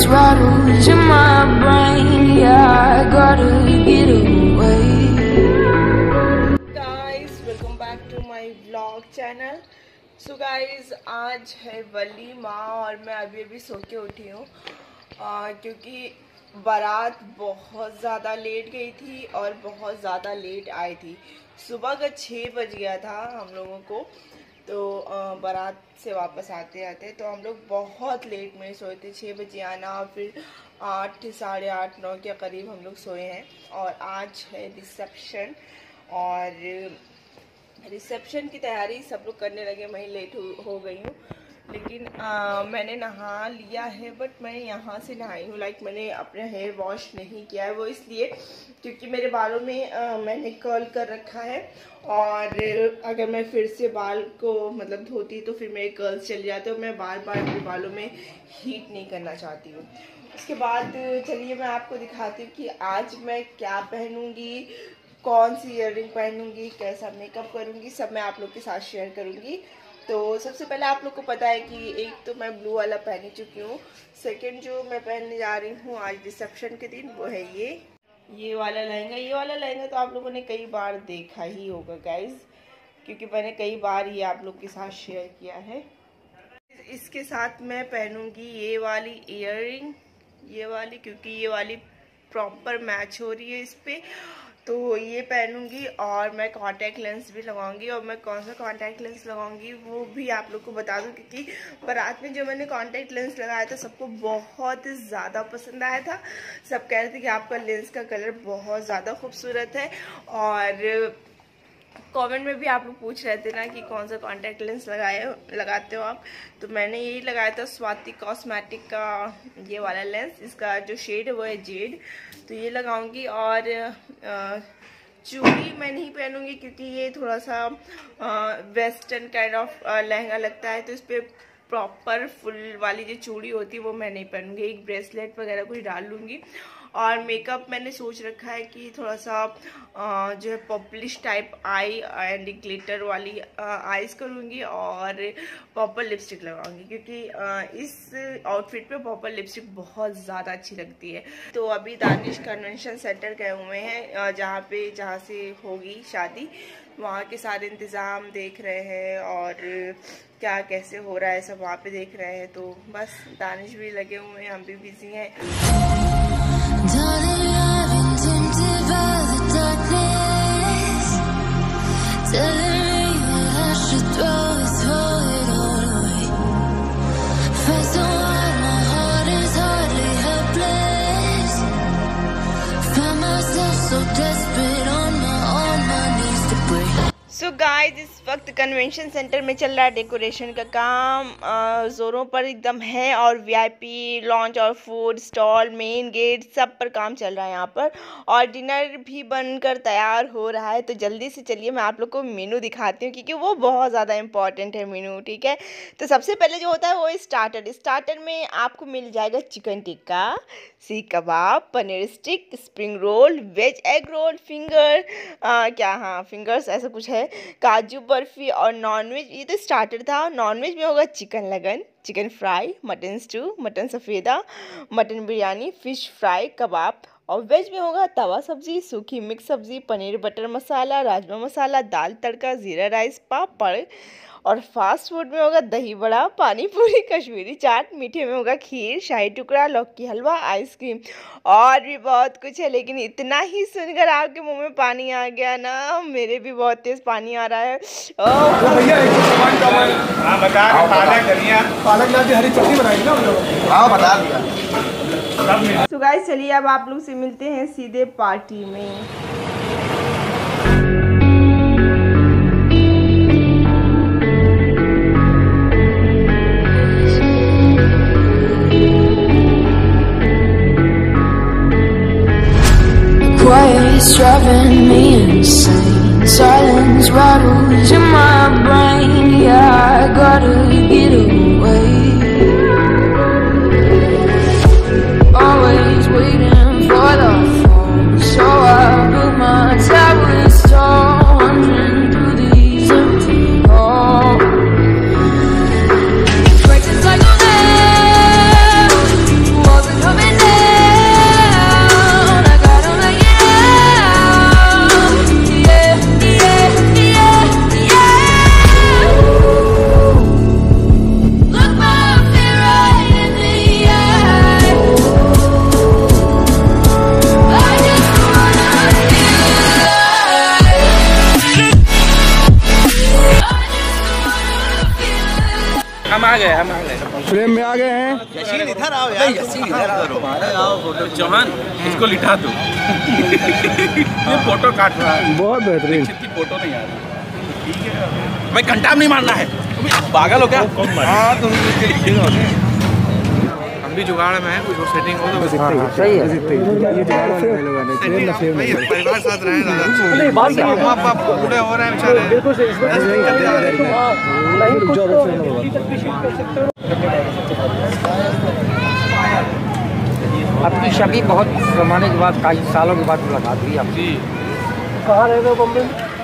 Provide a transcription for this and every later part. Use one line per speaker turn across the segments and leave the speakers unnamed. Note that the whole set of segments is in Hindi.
rattles in my brain. Yeah, I gotta get away.
Guys, welcome back to my vlog channel. So guys, आज है वलीमा और मैं अभी सो के उठी हूँ क्योंकि बारात बहुत ज़्यादा लेट गई थी और बहुत ज़्यादा लेट आई थी। सुबह का 6 बज गया था हम लोगों को, तो बारात से वापस आते आते तो हम लोग बहुत लेट में सोए थे। 6 बजे आना और फिर 8 साढ़े 8 9 के करीब हम लोग सोए हैं। और आज है रिसेप्शन और रिसेप्शन की तैयारी सब लोग करने लगे। मैं लेट हो गई हूँ, लेकिन मैंने नहा लिया है, बट मैं यहाँ से नहाई हूँ। लाइक मैंने अपना हेयर वॉश नहीं किया है, वो इसलिए क्योंकि मेरे बालों में मैंने कर्ल कर रखा है और अगर मैं फिर से बाल को मतलब धोती तो फिर मेरे कर्ल्स चले जाते और मैं बार बार अपने बालों में हीट नहीं करना चाहती हूँ। उसके बाद चलिए मैं आपको दिखाती हूँ कि आज मैं क्या पहनूँगी, कौन सी ईयररिंग पहनूंगी, कैसा मेकअप करूंगी, सब मैं आप लोग के साथ शेयर करूंगी। तो सबसे पहले आप लोग को पता है कि एक तो मैं ब्लू वाला पहन चुकी हूँ। सेकंड जो मैं पहनने जा रही हूँ आज रिसेप्शन के दिन, वो है ये वाला लहंगा। ये वाला लहंगा तो आप लोगों ने कई बार देखा ही होगा गाइज, क्योंकि मैंने कई बार ये आप लोग के साथ शेयर किया है। इसके साथ मैं पहनूंगी ये वाली ईयररिंग, ये वाली, क्योंकि ये वाली प्रॉपर मैच हो रही है इस पर, तो ये पहनूंगी। और मैं कॉन्टैक्ट लेंस भी लगाऊंगी, और मैं कौन सा कॉन्टैक्ट लेंस लगाऊंगी वो भी आप लोग को बता दूं, क्योंकि बारात में जो मैंने कॉन्टैक्ट लेंस लगाया था सबको बहुत ज़्यादा पसंद आया था। सब कह रहे थे कि आपका लेंस का कलर बहुत ज़्यादा खूबसूरत है। और कमेंट में भी आप लोग पूछ रहे थे ना कि कौन सा कॉन्टैक्ट लेंस लगाते हो आप, तो मैंने यही लगाया था स्वाति कॉस्मेटिक का ये वाला लेंस। इसका जो शेड है वो है जेड, तो ये लगाऊंगी। और चूड़ी मैं नहीं पहनूंगी क्योंकि ये थोड़ा सा वेस्टर्न काइंड ऑफ लहंगा लगता है, तो इस पर प्रॉपर फुल वाली जो चूड़ी होती है वो मैं नहीं पहनूंगी। एक ब्रेसलेट वगैरह कुछ डाल लूँगी। और मेकअप मैंने सोच रखा है कि थोड़ा सा जो है पॉपुलिश टाइप आई एंड ग्लिटर वाली आईज करूँगी और पर्पल लिपस्टिक लगाऊंगी, क्योंकि इस आउटफिट पे पर्पल लिपस्टिक बहुत ज़्यादा अच्छी लगती है। तो अभी दानिश कन्वेंशन सेंटर गए हुए हैं जहाँ से होगी शादी, वहाँ के सारे इंतज़ाम देख रहे हैं और क्या कैसे हो रहा है सब वहाँ पे देख रहे हैं। तो बस दानिश भी लगे हुए हैं, हम भी बिजी हैं।
Darling, I've been tempted by the darkness, telling me that I should throw it all away. Find someone, my heart is hardly helpless. Find myself so desperate on my knees to pray.
So guys, इस वक्त कन्वेंशन सेंटर में चल रहा है डेकोरेशन का काम, ज़ोरों पर एकदम है। और वीआईपी लॉन्च और फूड स्टॉल, मेन गेट, सब पर काम चल रहा है यहाँ पर। और डिनर भी बनकर तैयार हो रहा है। तो जल्दी से चलिए मैं आप लोग को मेनू दिखाती हूँ, क्योंकि वो बहुत ज़्यादा इंपॉर्टेंट है मेनू, ठीक है। तो सबसे पहले जो होता है वो स्टार्टर में आपको मिल जाएगा chicken tikka, seekh kebab, paneer stick, spring roll, veg egg roll, fingers ऐसा कुछ है, काजू बर्फी। और नॉनवेज ये तो स्टार्टर था। नॉनवेज में होगा चिकन लगन, chicken fry, mutton stew, mutton सफ़ेदा, mutton biryani, fish fry, kebab. और वेज में होगा तवा सब्ज़ी, सूखी मिक्स सब्ज़ी, पनीर बटर मसाला, राजमा मसाला, दाल तड़का, ज़ीरा राइस, पापड़। और फास्ट फूड में होगा दही बड़ा, पानी पूरी, कश्मीरी चाट। मीठे में होगा खीर, शाही टुकड़ा, लौकी हलवा, आइसक्रीम और भी बहुत कुछ है। लेकिन इतना ही सुनकर आपके मुंह में पानी आ गया ना, मेरे भी बहुत तेज़ पानी आ रहा है। तो गाइस चलिए अब आप लोग से मिलते हैं सीधे पार्टी में।
Quiet's driving me insane. Silence rattles in my brain. Yeah, I gotta get away. Always waiting for the phone, so I built my towers tall, wandering through these empty halls. Breaks like a man, wasn't
गए हैं।
इधर आओ यार, चौहान इसको लिखा दो। ये फोटो काट रहा है।
बहुत बेहतरीन
फोटो नहीं आ रही। ठीक है, भाई घंटा नहीं मारना है, पागल हो क्या? हाँ तुम हम भी जुगाड़ में है, कुछ सेटिंग हो तो
सही है।
परिवार साथ रहे, बाप बूढ़े हो रहे हैं बेचारे।
आपकी शबी बहुत जमाने के बाद, कई सालों के बाद मुलाकात हुई आपकी।
कहाँ रह गए Bombay?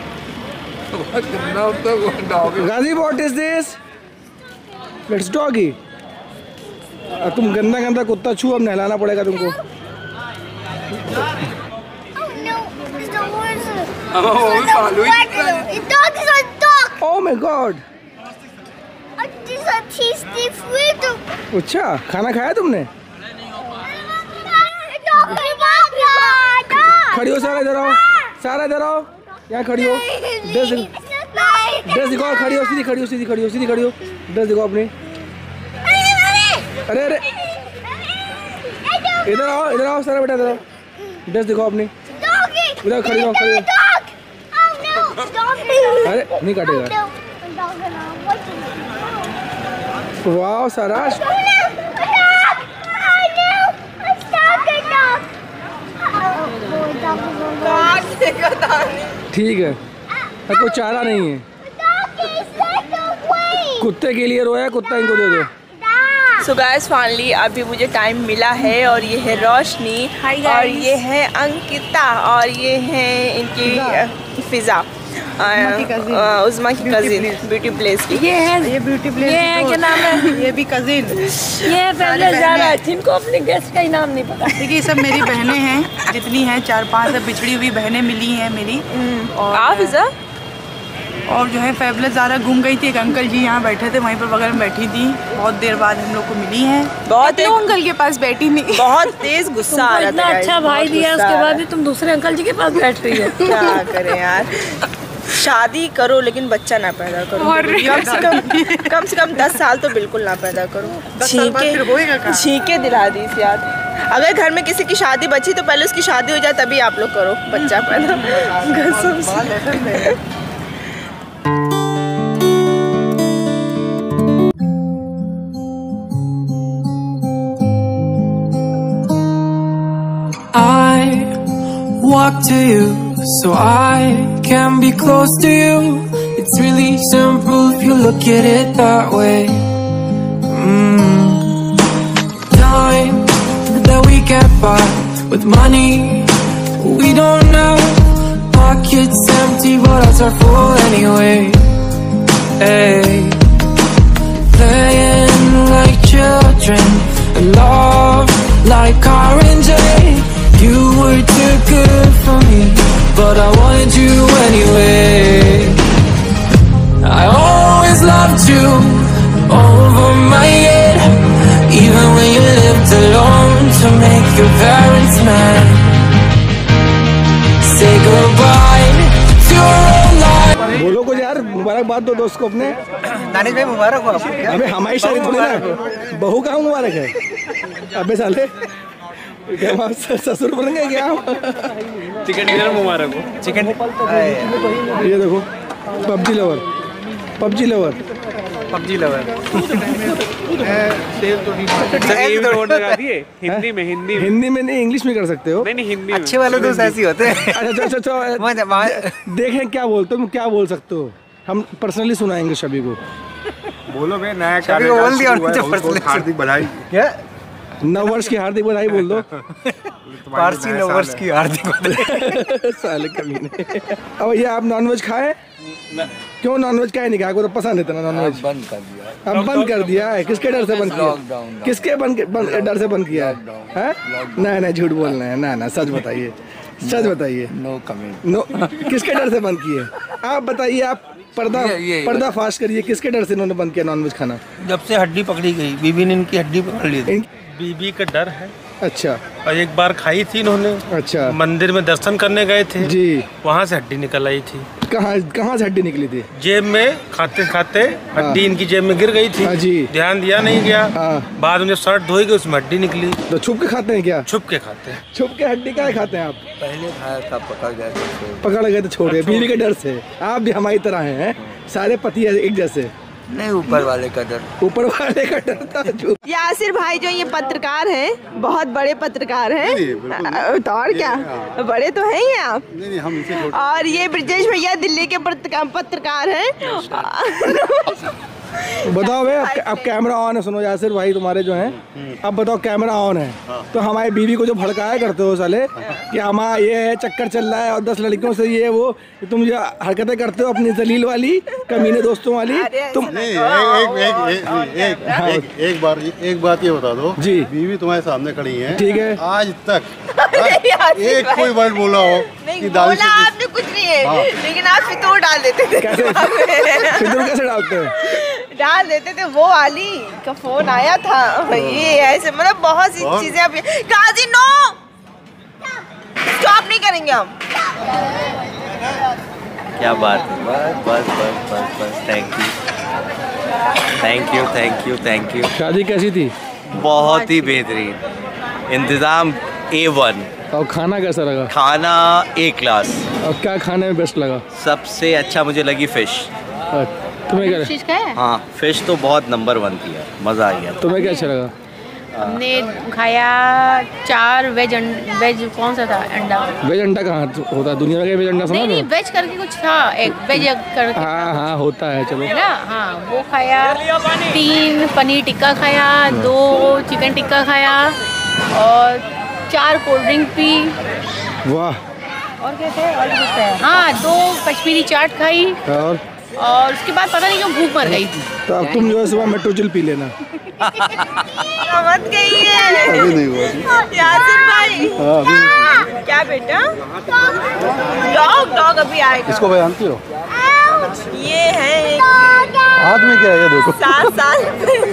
Ghazi what is this? Let's doggy. तुम गंदा गंदा कुत्ता छू, अब नहलाना पड़ेगा तुमको। Oh my God. अच्छा, खाना खाया तुमने? खड़ी हो सारा, इधर आओ सारा, इधर आओ, यहाँ खड़ी हो। ड्रेस दिखाओ, खड़ी हो, सीधी खड़ी हो, सीधी खड़ी हो, सीधी खड़ी हो। ड्रेस दिखाओ अपनी। अरे अरे इधर आओ सारा बेटा, इधर आओ। ड्रेस दिखाओ अपनी, इधर खड़ी हो, खड़ी हो। अरे नहीं काटेगा। वाह सारा, ठीक है, कोई चारा नहीं है। कुत्ते के लिए रोया, कुत्ता इनको दे दो।
सो गाइस फाइनली अभी मुझे टाइम मिला है और ये है रोशनी और ये है अंकिता और ये है इनकी फिजा, उज़मा की कजिन ब्यूटी प्लेस की।
ये ब्यूटी प्लेस, ये है क्या नाम है? ये भी कजिन, ये पहले ज़्यादा जिनको अपने गेस्ट का ही नाम नहीं पता।
देखिए सब मेरी बहनें हैं, जितनी हैं 4-5 बिछड़ी हुई बहनें मिली हैं मेरी।
और फिजा
और जो है फेबलेस ज़्यादा घूम गई थी। एक अंकल जी यहाँ बैठे थे, वहीं पर बगल में बैठी थी, बहुत देर बाद हम लोग को मिली हैं।
बहुत
अंकल के पास बैठी नहीं,
बहुत तेज गुस्सा आ रहा था।
इतना अच्छा भाई दिया, उसके बाद भी तुम दूसरे अंकल जी के पास बैठ रही हो।
क्या करें यार, शादी करो लेकिन बच्चा ना पैदा करो। कम से कम 10 साल तो बिल्कुल ना पैदा करो। छींके दिला दी इस याद। अगर घर में किसी की शादी बची तो पहले उसकी शादी हो जाए तभी आप लोग करो बच्चा पैदा।
Walk to you so I can be close to you. It's really simple if you look at it that way. Time that we get by with money we don't know. Pockets empty but hearts are full anyway. Hey, playing like children and love like R&J. You were too good for me, but I wanted you anyway. I always loved you over my head, even when you lived alone to make your parents mad. Say goodbye to your own life.
बोलो कुछ यार, मुबारकबाद दो दोस्त को अपने।
दानिश भाई मुबारक हो आपको।
अबे हमारी शादी थोड़ी ना, बहू का मुबारक है। अबे साले क्या ससुर बन गए क्या?
चिकन डिनर मुबारक हो।
चिकन
ये देखो, पबजी लवर। हिंदी में नहीं, इंग्लिश में कर सकते हो।
नहीं हिंदी
अच्छे वाले दोस्त ऐसे होते हैं।
अच्छा देखें क्या बोलते हो, क्या बोल सकते हो? हम पर्सनली सुनाएंगे शबी को।
बोलो भाई, नया
शबी को बोल दिया,
हार्दिक बधाई।
क्या
नववर्ष की हार्दिक बधाई बोल दो।
पारसी नववर्ष की हार्दिक बधाई।
साले कमीने। अब ये आप नॉनवेज खाए? क्यों नॉनवेज खाए नहीं? खाए को तो पसंद है ना नॉनवेज।
बंद कर दिया।
अब बंद कर दिया है। किसके डर से बंद किया? किसके डर से बंद किया है? नहीं झूठ बोलना है। ना सच बताइए, सच बताइए।
No comment.
नो, किसके डर से बंद किए? आप बताइए, आप पर्दा फाश करिए। किसके डर से इन्होंने बंद किया नॉनवेज खाना?
जब से हड्डी पकड़ी गई, बीबी ने इनकी हड्डी पकड़ ली थी।
बीबी का डर है।
अच्छा।
और एक बार खाई थी इन्होंने।
अच्छा।
मंदिर में दर्शन करने गए थे
जी,
वहाँ से हड्डी निकल आई थी।
कहाँ से हड्डी निकली थी?
जेब में खाते खाते हड्डी इनकी जेब में गिर गई थी।
जी।
ध्यान दिया नहीं गया। बाद में जब शर्ट धोई गई उसमें हड्डी निकली।
तो छुप के खाते हैं क्या?
छुप के खाते हैं।
छुप के हड्डी क्या खाते हैं आप?
पहले खाया था, पकड़
गए तो छोड़ गए बीवी के डर से। आप भी हमारी तरह हैं, सारे पति एक जैसे।
नहीं, ऊपर वाले का डर।
ऊपर वाले का डर था।
यासिर भाई जो ये पत्रकार हैं, बहुत बड़े पत्रकार हैं। तो और क्या, बड़े तो हैं ही आप।
नहीं, हम इनसे
और ये ब्रजेश भैया दिल्ली के पत्रकार हैं।
बताओ भाई, अब कैमरा ऑन है। सुनो यासिर भाई तुम्हारे जो हैं, अब बताओ कैमरा ऑन है तो हमारी बीवी को जो भड़काया करते हो साले कि हमारा ये है, चक्कर चल रहा है और 10 लड़कियों से ये वो, तुम जो हरकतें करते हो अपनी जलील वाली, कमीने दोस्तों वाली। तुम
एक बात ये बता दो जी, बीवी तुम्हारे सामने खड़ी है, ठीक है, आज तक एक कोई वर्ड बोला हो कि
बोला आपने कुछ नहीं है, लेकिन आप फितूर डाल देते थे।
फितूर कैसे डालते हैं?
डाल देते थे। वो वाली का फोन आया था, ये ऐसे मतलब बहुत सी चीजें। अब काजी नो स्टॉप नहीं करेंगे हम।
क्या बात है, बस बस बस बस बस। Thank you.
शादी कैसी थी?
बहुत ही बेहतरीन, इंतजाम A1।
और खाना कैसा लगा?
खाना A क्लास।
और क्या खाने में बेस्ट लगा?
सबसे अच्छा मुझे लगी फिश।
तुम्हें क्या?
फिश का है?
हाँ, फिश तो बहुत नंबर 1 थी यार, मज़ा आ गया।
तुम्हें क्या अच्छा लगा?
हमने खाया 4 वेज कौन सा था अंडा?
वेज अंडा कहाँ होता है दुनिया में? वेज अंडा सुना?
नहीं, वेज करके कुछ था, एक वेज करके।
हाँ होता है, चलो
है ना। हाँ, वो खाया। 3 पनीर टिक्का खाया, 2 चिकन टिक्का खाया और 4 कोल्ड ड्रिंक पी।
वाह।
और क्या थे? और कुछ है? हाँ, 2 कश्मीरी चाट खाई और उसके बाद पता नहीं क्यों भूख मर गई।
तो अब तुम जो है सुबह मेट्रोजिल पी लेना।
मत गई है।
अभी नहीं हुआ
यासिर भाई। क्या बेटा? डॉग अभी आएगा।
इसको जानती हो?
ये है
हाथ में क्या है, ये देखो।
7 साल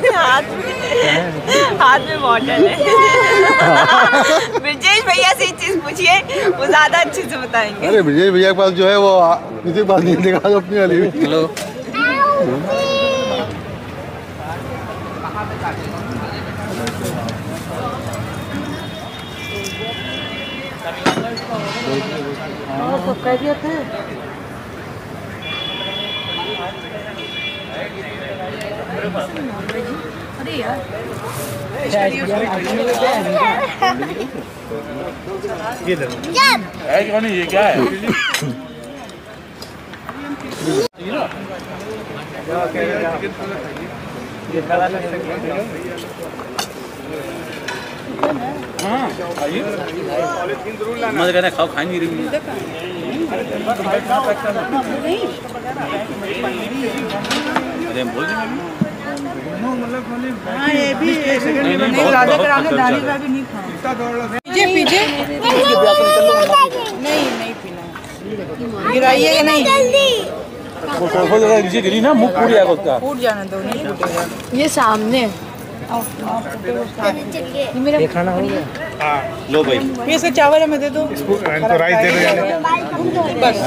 हाथ में बॉटल है। ब्रजेश भैया से एक चीज पूछिए, वो ज्यादा अच्छे से बताएंगे।
अरे ब्रजेश भैया के पास जो है वो किसी के पास नहीं देखा, तो अपनी वाली।
हेलो।
अरे यार,
ये क्या है? मत कहना खाओ, खा नहीं रही। अरे बोल
हाँ, ये भी नहीं राधा कराने दाढ़ी का भी नहीं खाया। पीछे नहीं पीना, गिराइए कि नहीं?
नीचे गिरी ना, मुंह फूट जाएगा उसका।
फूट जाना दो, नहीं फूटेगा।
ये सामने
ये खाना हो गया।
लो भाई,
ये से चावल हमें दे दो।
तो राइस दे दो
बस।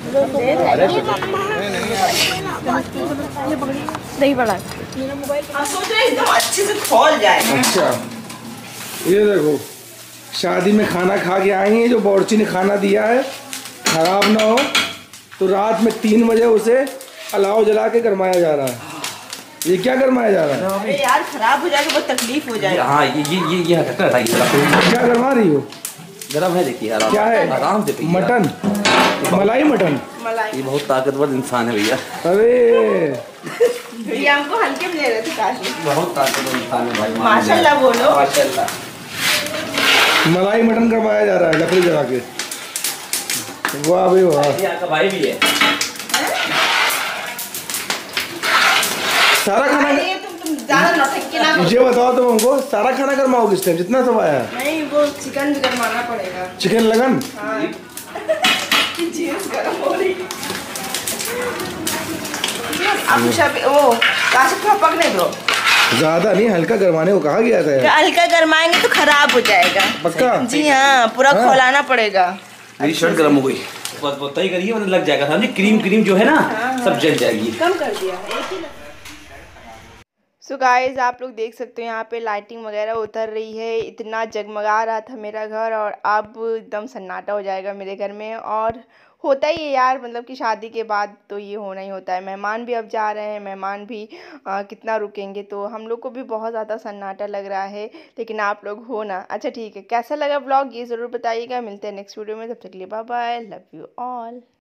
नहीं पड़ा।
सोच रहे एकदम अच्छे से खोल जाए।
अच्छा, ये देखो शादी में खाना खा के आई है, जो बावर्ची ने खाना दिया है खराब ना हो, तो रात में 3 बजे उसे अलाव जला के गरमाया जा रहा है। ये क्या गरमाया जा रहा है?
अरे यार खराब हो जाएगा, बहुत तकलीफ हो जाएगा।
हाँ, ये हटकना था।
क्या गरमा रही हो?
गरम है, देखिए आराम।
क्या है?
आराम से।
मटन, मलाई मटन।
ये बहुत ताकतवर इंसान है भैया।
अरे
ये हमको हल्के में ले रहे थे काशी।
बहुत ताकतवर इंसान है भाई।
माशाल्लाह बोलो।
माशाल्लाह।
मलाई मटन करवाया जा रहा है लकड़ी जला के। वाह भाई वाह।
ये आपका भाई भी है।
सारा खाना
तुम ज्यादा नौटंकी ना करो।
मुझे बताओ तुम हमको सारा खाना करवाओगे इस टाइम जितना सब आया?
नहीं, वो चिकन भी गरमाना पड़ेगा।
चिकन लगन?
हाँ। चीज़ गरम हो रही। आप वो काशी को पकने दो।
ज्यादा नहीं, हल्का गरमाने को कहा गया था।
हल्का गरमाएंगे तो खराब हो जाएगा।
पक्का?
जी हाँ, पूरा खोलाना पड़ेगा।
मेरी शर्ट गर्म हो गई, बस बहुत ही करिए, मतलब लग जाएगा। था क्रीम जो है ना सब जल जाएगी।
कम कर दिया एक ही। सो गाइस आप लोग देख सकते हो यहाँ पे लाइटिंग वगैरह उतर रही है। इतना जगमगा रहा था मेरा घर और अब एकदम सन्नाटा हो जाएगा मेरे घर में। और होता ही है यार, मतलब कि शादी के बाद तो ये होना ही होता है। मेहमान भी अब जा रहे हैं, मेहमान भी कितना रुकेंगे, तो हम लोग को भी बहुत ज़्यादा सन्नाटा लग रहा है। लेकिन आप लोग हो ना। अच्छा ठीक है, कैसा लगा व्लॉग ये ज़रूर बताइएगा। मिलते हैं नेक्स्ट वीडियो में, तब तक के लिए bye bye, love you all.